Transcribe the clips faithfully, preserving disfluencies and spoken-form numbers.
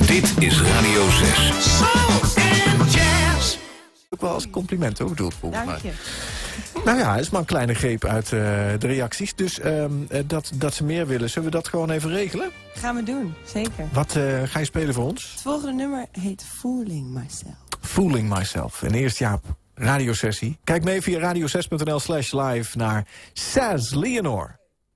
Dit is Radio zes. Soul and jazz. Ook wel als compliment ook bedoeld, volgens mij. Dank je. Nou ja, het is maar een kleine greep uit uh, de reacties. Dus um, dat, dat ze meer willen, zullen we dat gewoon even regelen? Gaan we doen, zeker. Wat uh, ga je spelen voor ons? Het volgende nummer heet Fooling Myself. Fooling Myself. En eerst Jaap, radiosessie. Kijk mee via radio zes punt n l slash live naar Saz Leonor.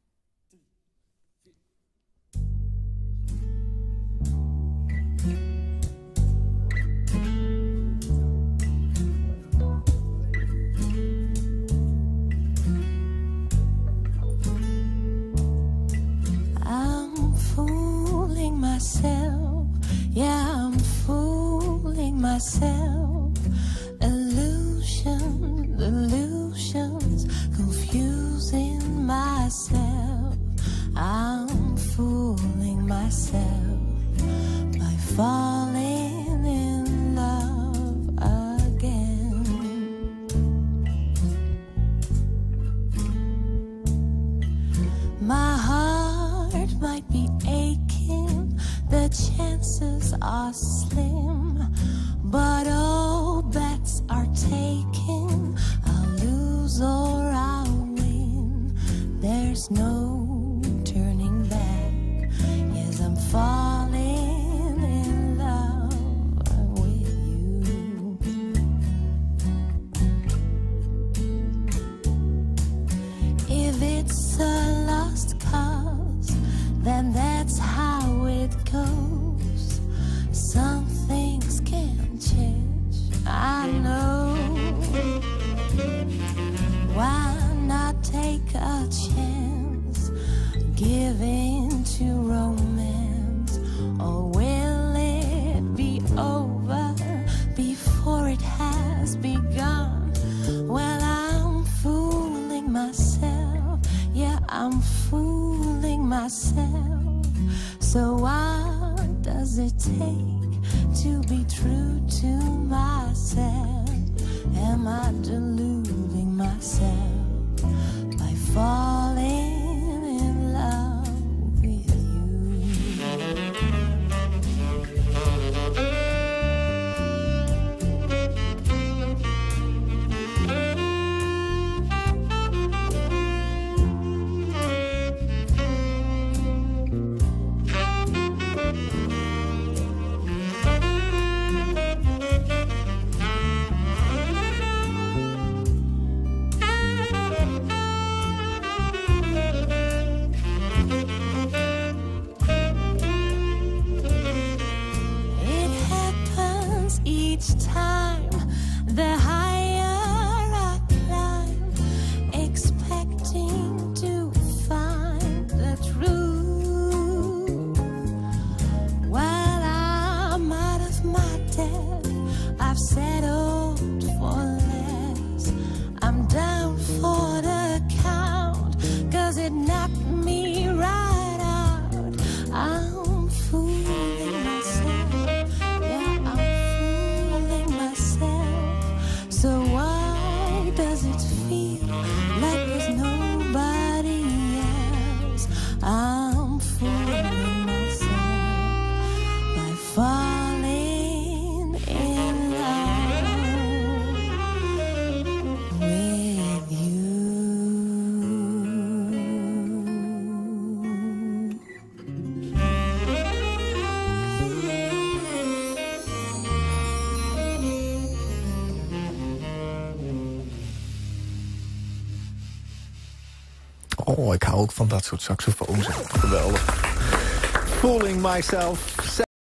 Myself, yeah, I'm fooling myself. Illusion, illusions, confusing myself. I'm fooling myself by falling in love again. My heart might be aching, the chances are slim, but all bets are taken. I'll lose or I'll win. There's no turning back. Yes, I'm falling in love with you. If it's a lost cause, then that's how it goes. Some things can't change, I know. Why not take a chance, give in to romance? Or will it be over before it has begun? Well, I'm fooling myself, yeah, I'm fooling myself. So what does it take to be true to myself? Am I deluding myself by falling in love with each time, the higher I climb, expecting to find the truth. While I'm out of my depth, I've settled for less. I'm down for the count, cause it knocked me right out. I'm fooling myself, yeah, I'm so why does it feel like there's nobody else? I'm fooling myself by falling in love with you. Oh, ik hou ook van dat soort saxofoons. Geweldig. Fooling Myself.